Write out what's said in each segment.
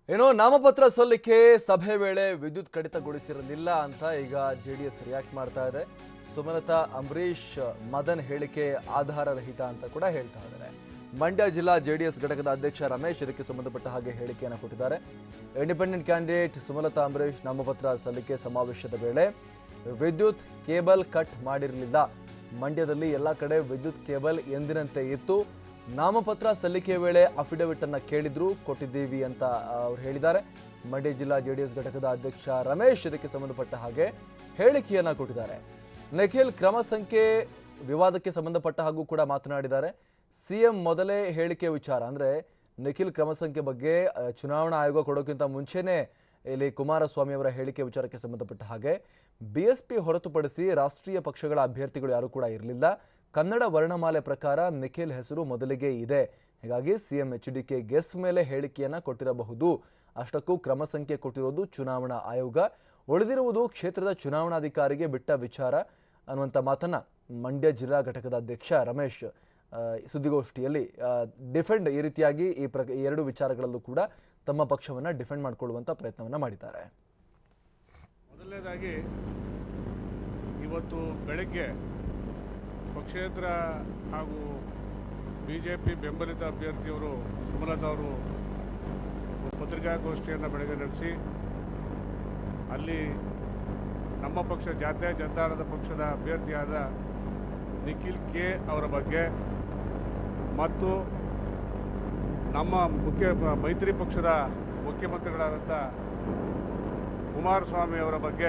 ಏನೋ ನಾಮಪತ್ರ ಸಲ್ಲಿಕೆ ಸಭೆ ವೇಳೆ ವಿದ್ಯುತ್ ಕಡಿತಗೊಳಿಸಿರಲಿಲ್ಲ ಅಂತ ಈಗ ಜೆಡಿಎಸ್ ರಿಯಾಕ್ಟ್ ಮಾಡ್ತಾ ಇದೆ. ಸುಮಲತಾ ಅಂಬರೀಶ್ ಮದನ್ ಹೇಳಿಕೆ ಆಧಾರರಹಿತ ಅಂತ ಕೂಡ ಹೇಳ್ತಾ ಇದ್ದಾರೆ. ಮಂಡ್ಯ ಜಿಲ್ಲಾ ಜೆಡಿಎಸ್ ಘಟಕದ ಅಧ್ಯಕ್ಷ ರಮೇಶ್ ಇದಕ್ಕೆ ಸಂಬಂಧಪಟ್ಟ ಹಾಗೆ ಹೇಳಿಕೆಯನ್ನು ಕೊಟ್ಟಿದ್ದಾರೆ. ಇಂಡಿಪೆಂಡೆಂಟ್ ಕ್ಯಾಂಡಿಡೇಟ್ ಸುಮಲತಾ ಅಂಬರೀಶ್ ನಾಮಪತ್ರ ಸಲ್ಲಿಕೆ ಸಮಾವೇಶದ ವೇಳೆ ವಿದ್ಯುತ್ ಕೇಬಲ್ ಕಟ್ ಮಾಡಿರಲಿಲ್ಲ. ಮಂಡ್ಯದಲ್ಲಿ ಎಲ್ಲ ಕಡೆ ವಿದ್ಯುತ್ ಕೇಬಲ್ ಎಂದಿನಂತೆ ಇತ್ತು. ನಾಮಪತ್ರ ಸಲ್ಲಿಕೆ ವೇಳೆ ಅಫಿಡವಿಟ್ ಅನ್ನ ಕೇಳಿದ್ರು, ಕೊಟ್ಟಿದ್ದೀವಿ ಅಂತ ಅವರು ಹೇಳಿದ್ದಾರೆ. ಮಂಡ್ಯ ಜಿಲ್ಲಾ ಜೆಡಿಎಸ್ ಘಟಕದ ಅಧ್ಯಕ್ಷ ರಮೇಶ್ ಇದಕ್ಕೆ ಸಂಬಂಧಪಟ್ಟ ಹಾಗೆ ಹೇಳಿಕೆಯನ್ನ ಕೊಟ್ಟಿದ್ದಾರೆ. ನಿಖಿಲ್ ಕ್ರಮ ಸಂಖ್ಯೆ ವಿವಾದಕ್ಕೆ ಸಂಬಂಧಪಟ್ಟ ಹಾಗೂ ಕೂಡ ಮಾತನಾಡಿದ್ದಾರೆ. ಸಿಎಂ ಮೊದಲೇ ಹೇಳಿಕೆ ವಿಚಾರ ಅಂದ್ರೆ ನಿಖಿಲ್ ಕ್ರಮ ಸಂಖ್ಯೆ ಬಗ್ಗೆ ಚುನಾವಣಾ ಆಯೋಗ ಕೊಡೋಕ್ಕಿಂತ ಮುಂಚೆನೆ ಇಲ್ಲಿ ಕುಮಾರಸ್ವಾಮಿ ಅವರ ಹೇಳಿಕೆ ವಿಚಾರಕ್ಕೆ ಸಂಬಂಧಪಟ್ಟ ಹಾಗೆ ಬಿಎಸ್ಪಿ ಹೊರತುಪಡಿಸಿ ರಾಷ್ಟ್ರೀಯ ಪಕ್ಷಗಳ ಅಭ್ಯರ್ಥಿಗಳು ಯಾರು ಕೂಡ ಇರಲಿಲ್ಲ. ಕನ್ನಡ ವರ್ಣಮಾಲೆ ಪ್ರಕಾರ ನಿಖಿಲ್ ಹೆಸರು ಮೊದಲಿಗೆ ಇದೆ. ಹೀಗಾಗಿ ಸಿಎಂ ಎಚ್ಡಿಕೆ ಗೆಸ್ ಮೇಲೆ ಹೇಳಿಕೆಯನ್ನ ಕೊಟ್ಟಿರಬಹುದು. ಅಷ್ಟಕ್ಕೂ ಕ್ರಮ ಸಂಖ್ಯೆ ಕೊಟ್ಟಿರೋದು ಚುನಾವಣಾ ಆಯೋಗ, ಉಳಿದಿರುವುದು ಕ್ಷೇತ್ರದ ಚುನಾವಣಾಧಿಕಾರಿಗೆ ಬಿಟ್ಟ ವಿಚಾರ ಅನ್ನುವಂಥ ಮಾತನ್ನ ಮಂಡ್ಯ ಜಿಲ್ಲಾ ಘಟಕದ ಅಧ್ಯಕ್ಷ ರಮೇಶ್ ಸುದ್ದಿಗೋಷ್ಠಿಯಲ್ಲಿ ಡಿಫೆಂಡ್ ಈ ರೀತಿಯಾಗಿ ಈ ಎರಡು ವಿಚಾರಗಳಲ್ಲೂ ಕೂಡ ತಮ್ಮ ಪಕ್ಷವನ್ನ ಡಿಫೆಂಡ್ ಮಾಡಿಕೊಳ್ಳುವಂತ ಪ್ರಯತ್ನವನ್ನ ಮಾಡಿದ್ದಾರೆ. ಮೊದಲನೇದಾಗಿ ಇವತ್ತು ಬೆಳಗ್ಗೆ ಪಕ್ಷೇತರ ಹಾಗೂ ಬಿಜೆಪಿ ಬೆಂಬಲಿತ ಅಭ್ಯರ್ಥಿಯವರು ಸುಮಲತಾ ಅವರು ಪತ್ರಿಕಾಗೋಷ್ಠಿಯನ್ನು ಬೆಳಗ್ಗೆ ನಡೆಸಿ ಅಲ್ಲಿ ನಮ್ಮ ಪಕ್ಷ ಜಾತ್ಯ ಜನತಾದಳದ ಪಕ್ಷದ ಅಭ್ಯರ್ಥಿಯಾದ ನಿಖಿಲ್ ಕೆ ಅವರ ಬಗ್ಗೆ ಮತ್ತು ನಮ್ಮ ಮೈತ್ರಿ ಪಕ್ಷದ ಮುಖ್ಯಮಂತ್ರಿಗಳಾದಂಥ ಕುಮಾರಸ್ವಾಮಿ ಅವರ ಬಗ್ಗೆ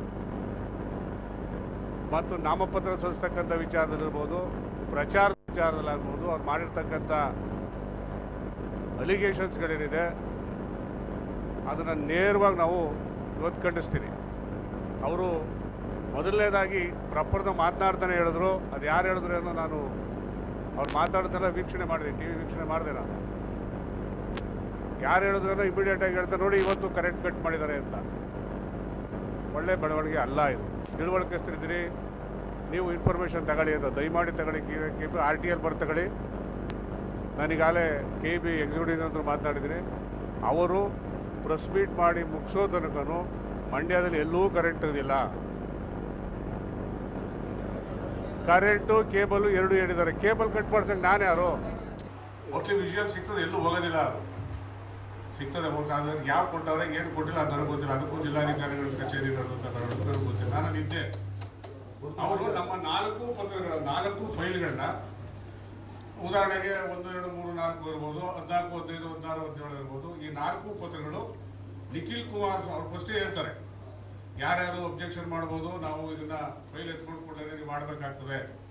ಮತ್ತು ನಾಮಪತ್ರ ಸಲ್ಲಿಸ್ತಕ್ಕಂಥ ವಿಚಾರದಲ್ಲಿರ್ಬೋದು, ಪ್ರಚಾರದ ವಿಚಾರದಲ್ಲಾಗ್ಬೋದು, ಅವ್ರು ಮಾಡಿರ್ತಕ್ಕಂಥ ಅಲಿಗೇಷನ್ಸ್ಗಳೇನಿದೆ ಅದನ್ನು ನೇರವಾಗಿ ನಾವು ಇವತ್ತು ಖಂಡಿಸ್ತೀವಿ. ಅವರು ಮೊದಲನೇದಾಗಿ ಪ್ರಪರದ ಮಾತನಾಡ್ತಾನೆ ಹೇಳಿದ್ರು, ಅದು ಯಾರು ಹೇಳಿದ್ರು ಏನೋ ನಾನು ಅವ್ರು ಮಾತಾಡ್ತಾನೆ ವೀಕ್ಷಣೆ ಮಾಡಿದೆ, ಟಿ ವಿ ವೀಕ್ಷಣೆ ಮಾಡಿದೆ. ನಾನು ಯಾರು ಹೇಳಿದ್ರೇನೋ ಇಮಿಡಿಯೇಟಾಗಿ ಹೇಳ್ತಾರೆ, ನೋಡಿ ಇವತ್ತು ಕರೆಂಟ್ ಕಟ್ ಮಾಡಿದ್ದಾರೆ ಅಂತ. ಒಳ್ಳೆ ಬೆಳವಣಿಗೆ ಅಲ್ಲ ಇದು. ತಿಳುವಳಿಕೆಸ್ತಿದ್ದೀರಿ, ನೀವು ಇನ್ಫಾರ್ಮೇಷನ್ ತಗೊಳ್ಳಿ ಅಂತ ದಯಮಾಡಿ ತಗೊಳ್ಳಿ. KP RTL ಬರ್ ತಗೊಳ್ಳಿ. ನಾನೀಗಾಗಲೇ KB ಎಕ್ಸಿಕ್ಯೂಟಿವ್ ಅಂತ ಮಾತನಾಡಿದ್ದೀನಿ. ಅವರು ಪ್ರೆಸ್ ಮೀಟ್ ಮಾಡಿ ಮುಗಿಸೋ ತನಕನೂ ಮಂಡ್ಯದಲ್ಲಿ ಎಲ್ಲೂ ಕರೆಂಟ್ ಇರಲಿಲ್ಲ. ಕರೆಂಟು ಕೇಬಲು ಎರಡು ಹೇಳಿದ್ದಾರೆ. ಕೇಬಲ್ ಕಟ್ ಮಾಡ್ಸಂಗೆ ನಾನು ಯಾರು? ಮೋಸ್ಟ್ಲಿ ವಿಷುವಲ್ ಸಿಗ್ತದೆ, ಎಲ್ಲೂ ಹೋಗೋದಿಲ್ಲ. ಸಿಗ್ತದೆ ಅದ್ರ ಯಾವ ಕೊಟ್ಟವ್ರೆ ಏನು ಕೊಟ್ಟಿಲ್ಲ ಅದು ನನಗೆ ಗೊತ್ತಿಲ್ಲ. ಅದಕ್ಕೂ ಜಿಲ್ಲಾಧಿಕಾರಿಗಳ ಕಚೇರಿ ಇರೋದಂತ ನನಗೆ ಗೊತ್ತಿಲ್ಲ. ನಾನು ನಿದ್ದೆ ಅವರು ನಮ್ಮ 4 ಪತ್ರಗಳ 4 ಫೈಲ್ಗಳನ್ನ, ಉದಾಹರಣೆಗೆ 1, 2, 3, 4 ಇರ್ಬೋದು, 14, 15, 16, 17 ಇರ್ಬೋದು. ಈ 4 ಪತ್ರಗಳು ನಿಖಿಲ್ ಕುಮಾರ್ ಅವ್ರು ಫಸ್ಟ್ ಹೇಳ್ತಾರೆ ಯಾರ್ಯಾರು ಅಬ್ಜೆಕ್ಷನ್ ಮಾಡ್ಬೋದು, ನಾವು ಇದನ್ನ ಫೈಲ್ ಎತ್ಕೊಂಡು ಕೊಟ್ಟರೆ ನೀವು ಮಾಡಬೇಕಾಗ್ತದೆ.